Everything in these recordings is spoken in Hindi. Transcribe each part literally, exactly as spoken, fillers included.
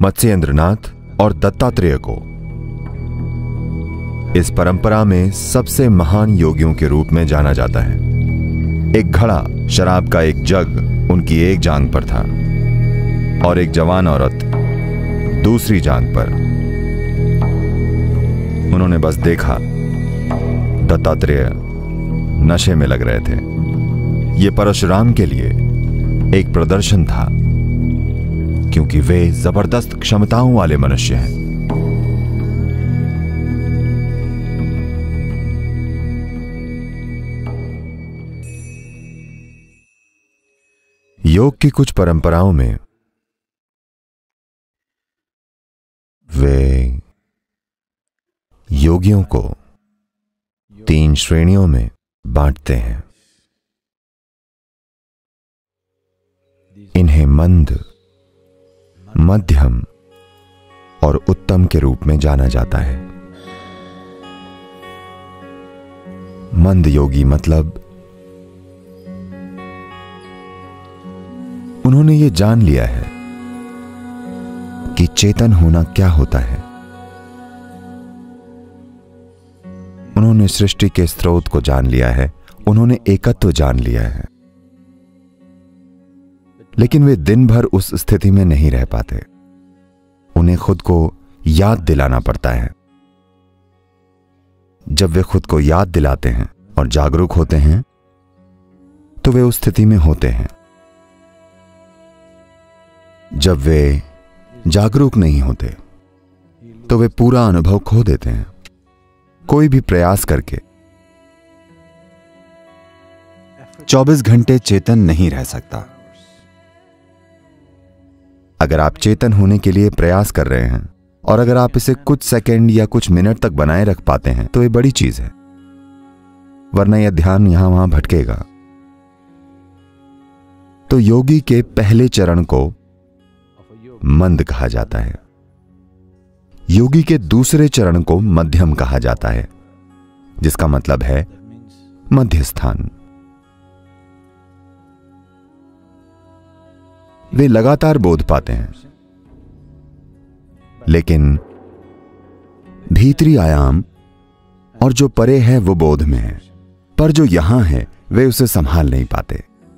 मत्स्येंद्रनाथ और दत्तात्रेय को इस परंपरा में सबसे महान योगियों के रूप में जाना जाता है। एक घड़ा शराब का एक जग उनकी एक जांघ पर था और एक जवान औरत दूसरी जांघ पर। उन्होंने बस देखा दत्तात्रेय नशे में लग रहे थे। यह परशुराम के लिए एक प्रदर्शन था, क्योंकि वे जबरदस्त क्षमताओं वाले मनुष्य हैं। योग की कुछ परंपराओं में वे योगियों को तीन श्रेणियों में बांटते हैं। इन्हें मंद, मध्यम और उत्तम के रूप में जाना जाता है। मंद योगी मतलब उन्होंने ये जान लिया है कि चेतन होना क्या होता है। उन्होंने सृष्टि के स्रोत को जान लिया है, उन्होंने एकत्व जान लिया है, लेकिन वे दिन भर उस स्थिति में नहीं रह पाते। उन्हें खुद को याद दिलाना पड़ता है। जब वे खुद को याद दिलाते हैं और जागरूक होते हैं तो वे उस स्थिति में होते हैं। जब वे जागरूक नहीं होते तो वे पूरा अनुभव खो देते हैं। कोई भी प्रयास करके चौबीस घंटे चेतन नहीं रह सकता। अगर आप चेतन होने के लिए प्रयास कर रहे हैं और अगर आप इसे कुछ सेकंड या कुछ मिनट तक बनाए रख पाते हैं तो ये बड़ी चीज है, वरना यह ध्यान यहां वहां भटकेगा। तो योगी के पहले चरण को मंद कहा जाता है। योगी के दूसरे चरण को मध्यम कहा जाता है, जिसका मतलब है मध्य स्थान। वे लगातार बोध पाते हैं, लेकिन भीतरी आयाम और जो परे है वो बोध में है, पर जो यहां है वे उसे संभाल नहीं पाते।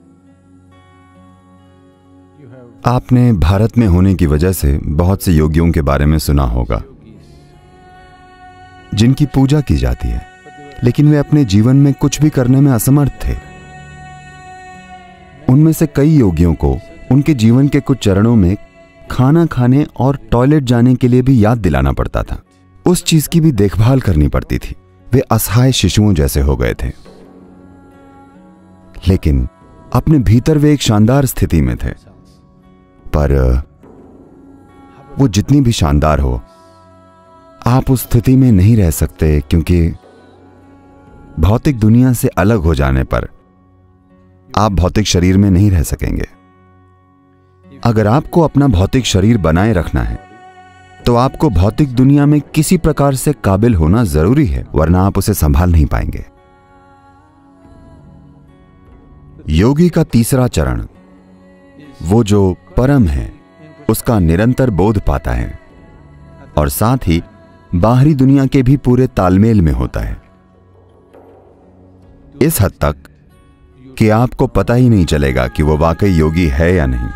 आपने भारत में होने की वजह से बहुत से योगियों के बारे में सुना होगा जिनकी पूजा की जाती है, लेकिन वे अपने जीवन में कुछ भी करने में असमर्थ थे। उनमें से कई योगियों को उनके जीवन के कुछ चरणों में खाना खाने और टॉयलेट जाने के लिए भी याद दिलाना पड़ता था। उस चीज की भी देखभाल करनी पड़ती थी। वे असहाय शिशुओं जैसे हो गए थे, लेकिन अपने भीतर वे एक शानदार स्थिति में थे। पर वो जितनी भी शानदार हो, आप उस स्थिति में नहीं रह सकते, क्योंकि भौतिक दुनिया से अलग हो जाने पर आप भौतिक शरीर में नहीं रह सकेंगे। अगर आपको अपना भौतिक शरीर बनाए रखना है तो आपको भौतिक दुनिया में किसी प्रकार से काबिल होना जरूरी है, वरना आप उसे संभाल नहीं पाएंगे। योगी का तीसरा चरण, वो जो परम है, उसका निरंतर बोध पाता है और साथ ही बाहरी दुनिया के भी पूरे तालमेल में होता है, इस हद तक कि आपको पता ही नहीं चलेगा कि वो वाकई योगी है या नहीं।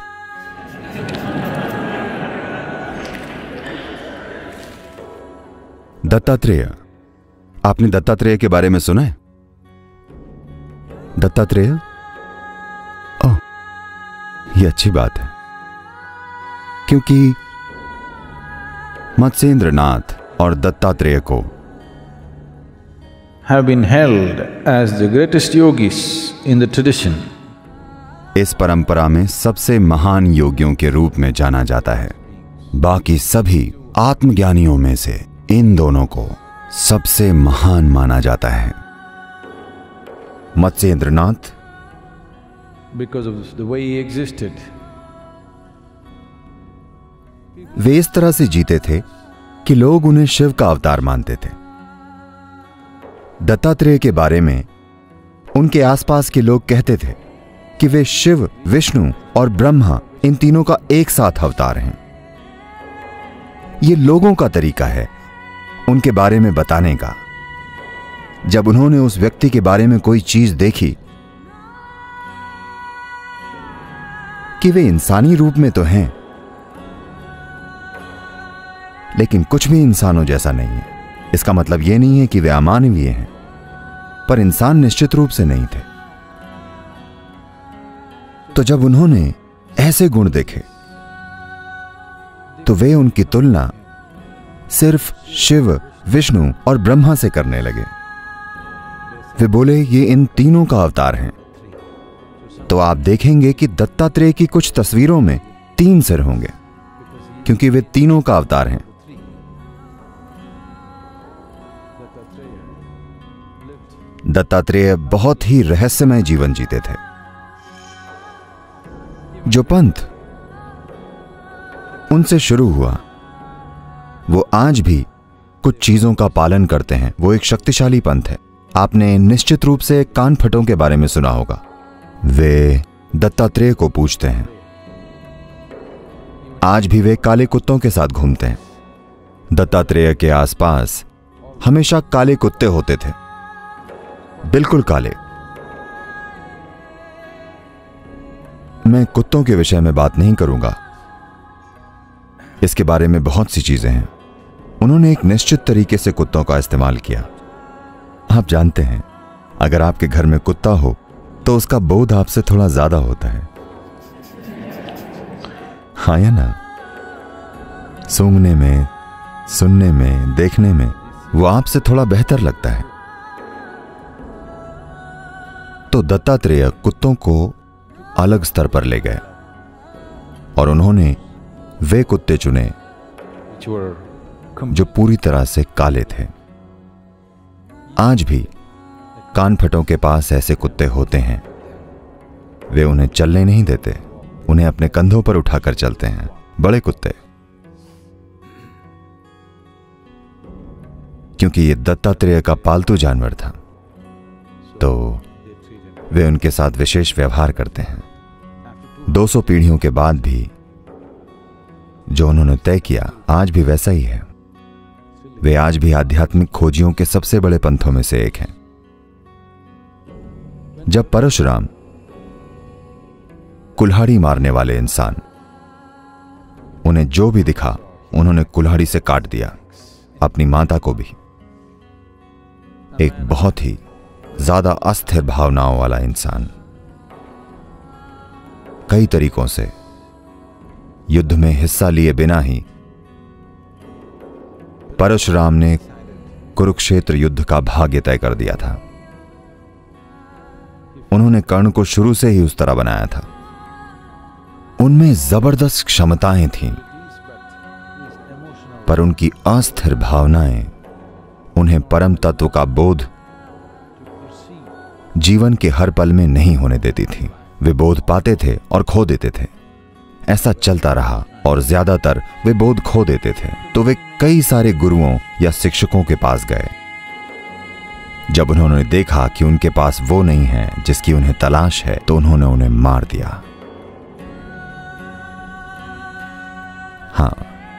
दत्तात्रेय, आपने दत्तात्रेय के बारे में सुना है? दत्तात्रेय? ओह, यह अच्छी बात है, क्योंकि मत्स्येंद्रनाथ और दत्तात्रेय को have been held as the greatest yogis in the tradition. इस परंपरा में सबसे महान योगियों के रूप में जाना जाता है। बाकी सभी आत्मज्ञानियों में से इन दोनों को सबसे महान माना जाता है। Matsyendranath Because of the way he existed. वे इस तरह से जीते थे कि लोग उन्हें शिव का अवतार मानते थे। दत्तात्रेय के बारे में उनके आसपास के लोग कहते थे कि वे शिव, विष्णु और ब्रह्मा, इन तीनों का एक साथ अवतार हैं। ये लोगों का तरीका है उनके बारे में बताने का। जब उन्होंने उस व्यक्ति के बारे में कोई चीज देखी कि वे इंसानी रूप में तो हैं, लेकिन कुछ भी इंसानों जैसा नहीं है, इसका मतलब यह नहीं है कि वे अमानवीय हैं, पर इंसान निश्चित रूप से नहीं थे। तो जब उन्होंने ऐसे गुण देखे तो वे उनकी तुलना सिर्फ शिव, विष्णु और ब्रह्मा से करने लगे। वे बोले ये इन तीनों का अवतार हैं। तो आप देखेंगे कि दत्तात्रेय की कुछ तस्वीरों में तीन सिर होंगे, क्योंकि वे तीनों का अवतार हैं। दत्तात्रेय बहुत ही रहस्यमय जीवन जीते थे। जो पंथ उनसे शुरू हुआ वो आज भी कुछ चीजों का पालन करते हैं। वो एक शक्तिशाली पंथ है। आपने निश्चित रूप से कानफटों के बारे में सुना होगा। वे दत्तात्रेय को पूजते हैं। आज भी वे काले कुत्तों के साथ घूमते हैं। दत्तात्रेय के आसपास हमेशा काले कुत्ते होते थे, बिल्कुल काले। मैं कुत्तों के विषय में बात नहीं करूंगा, इसके बारे में बहुत सी चीजें हैं। उन्होंने एक निश्चित तरीके से कुत्तों का इस्तेमाल किया। आप जानते हैं, अगर आपके घर में कुत्ता हो तो उसका बोध आपसे थोड़ा ज्यादा होता है, हाँ या ना? सूंघने में, सुनने में, देखने में वो आपसे थोड़ा बेहतर लगता है। तो दत्तात्रेय कुत्तों को अलग स्तर पर ले गए और उन्होंने वे कुत्ते चुने जो पूरी तरह से काले थे। आज भी कानफटों के पास ऐसे कुत्ते होते हैं। वे उन्हें चलने नहीं देते, उन्हें अपने कंधों पर उठाकर चलते हैं, बड़े कुत्ते। क्योंकि ये दत्तात्रेय का पालतू जानवर था, तो वे उनके साथ विशेष व्यवहार करते हैं। दो सौ पीढ़ियों के बाद भी जो उन्होंने तय किया आज भी वैसा ही है। वे आज भी आध्यात्मिक खोजियों के सबसे बड़े पंथों में से एक हैं। जब परशुराम, कुल्हाड़ी मारने वाले इंसान, उन्हें जो भी दिखा उन्होंने कुल्हाड़ी से काट दिया, अपनी माता को भी। एक बहुत ही ज्यादा अस्थिर भावनाओं वाला इंसान, कई तरीकों से युद्ध में हिस्सा लिए बिना ही परशुराम ने कुरुक्षेत्र युद्ध का भाग्य तय कर दिया था। उन्होंने कर्ण को शुरू से ही उस तरह बनाया था। उनमें जबरदस्त क्षमताएं थीं, पर उनकी अस्थिर भावनाएं उन्हें परम तत्व का बोध जीवन के हर पल में नहीं होने देती थी। वे बोध पाते थे और खो देते थे। ऐसा चलता रहा और ज्यादातर वे बोध खो देते थे। तो वे कई सारे गुरुओं या शिक्षकों के पास गए। जब उन्होंने देखा कि उनके पास वो नहीं है जिसकी उन्हें तलाश है, तो उन्होंने उन्हें मार दिया। हाँ,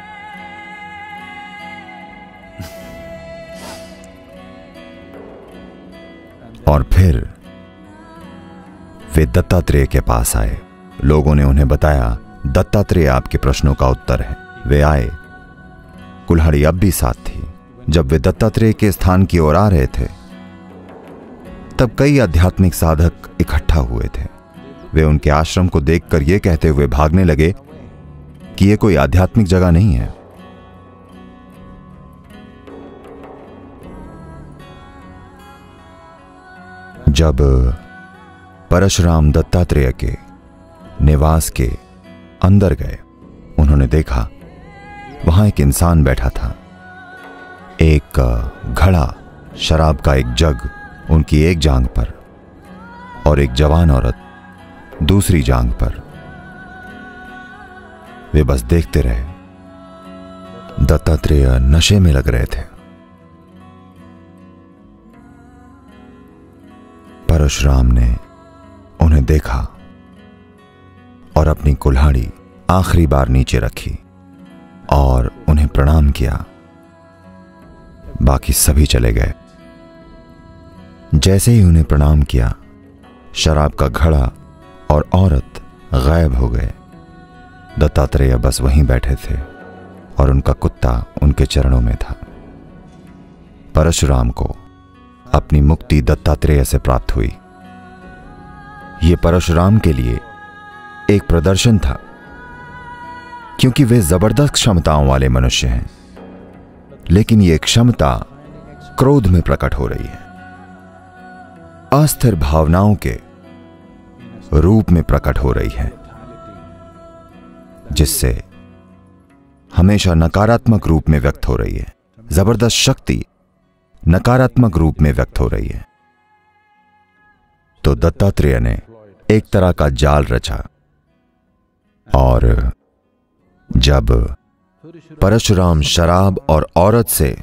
और फिर वे दत्तात्रेय के पास आए। लोगों ने उन्हें बताया, दत्तात्रेय आपके प्रश्नों का उत्तर है। वे आए, कुल्हाड़ी अब भी साथ थी। जब वे दत्तात्रेय के स्थान की ओर आ रहे थे, तब कई आध्यात्मिक साधक इकट्ठा हुए थे। वे उनके आश्रम को देखकर यह कहते हुए भागने लगे कि यह कोई आध्यात्मिक जगह नहीं है। जब परशुराम दत्तात्रेय के निवास के अंदर गए, उन्होंने देखा वहां एक इंसान बैठा था। एक घड़ा, शराब का एक जग उनकी एक जांघ पर और एक जवान औरत दूसरी जांघ पर। वे बस देखते रहे। दत्तात्रेय नशे में लग रहे थे। परशुराम ने उन्हें देखा और अपनी कुल्हाड़ी आखिरी बार नीचे रखी और उन्हें प्रणाम किया। बाकी सभी चले गए। जैसे ही उन्हें प्रणाम किया, शराब का घड़ा और औरत गायब हो गए। दत्तात्रेय बस वहीं बैठे थे और उनका कुत्ता उनके चरणों में था। परशुराम को अपनी मुक्ति दत्तात्रेय से प्राप्त हुई। यह परशुराम के लिए एक प्रदर्शन था, क्योंकि वे जबरदस्त क्षमताओं वाले मनुष्य हैं, लेकिन यह क्षमता क्रोध में प्रकट हो रही है, अस्थिर भावनाओं के रूप में प्रकट हो रही है, जिससे हमेशा नकारात्मक रूप में व्यक्त हो रही है। जबरदस्त शक्ति नकारात्मक रूप में व्यक्त हो रही है। तो दत्तात्रेय ने एक तरह का जाल रचा, और जब परशुराम शराब और औरत से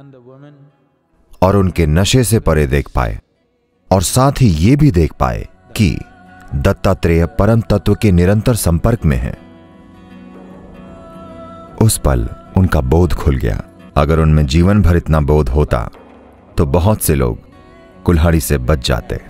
और उनके नशे से परे देख पाए, और साथ ही ये भी देख पाए कि दत्तात्रेय परम तत्व के निरंतर संपर्क में हैं, उस पल उनका बोध खुल गया। अगर उनमें जीवन भर इतना बोध होता तो बहुत से लोग कुल्हाड़ी से बच जाते।